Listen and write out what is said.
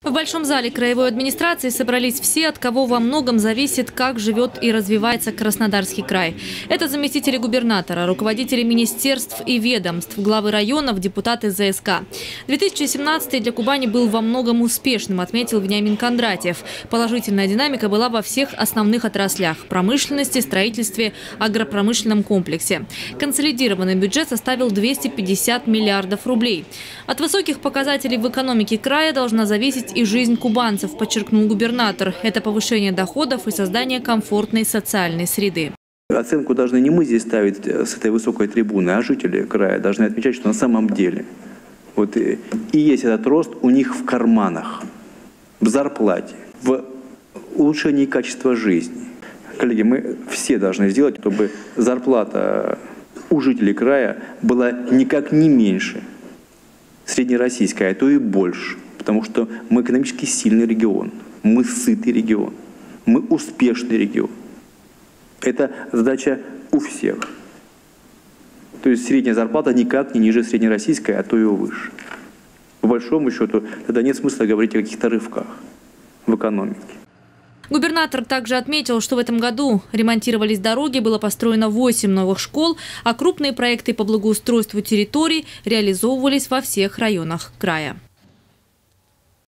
В Большом зале краевой администрации собрались все, от кого во многом зависит, как живет и развивается Краснодарский край. Это заместители губернатора, руководители министерств и ведомств, главы районов, депутаты ЗСК. 2017 для Кубани был во многом успешным, отметил Вениамин Кондратьев. Положительная динамика была во всех основных отраслях – промышленности, строительстве, агропромышленном комплексе. Консолидированный бюджет составил 250 миллиардов рублей. От высоких показателей в экономике края должна зависеть и жизнь кубанцев, подчеркнул губернатор. Это повышение доходов и создание комфортной социальной среды. Оценку должны не мы здесь ставить с этой высокой трибуны, а жители края должны отмечать, что на самом деле вот и есть этот рост у них в карманах, в зарплате, в улучшении качества жизни. Коллеги, мы все должны сделать, чтобы зарплата у жителей края была никак не меньше среднероссийской, а то и больше. Потому что мы экономически сильный регион, мы сытый регион, мы успешный регион. Это задача у всех. То есть средняя зарплата никак не ниже среднероссийской, а то и выше. По большому счету, тогда нет смысла говорить о каких-то рывках в экономике. Губернатор также отметил, что в этом году ремонтировались дороги, было построено 8 новых школ, а крупные проекты по благоустройству территорий реализовывались во всех районах края.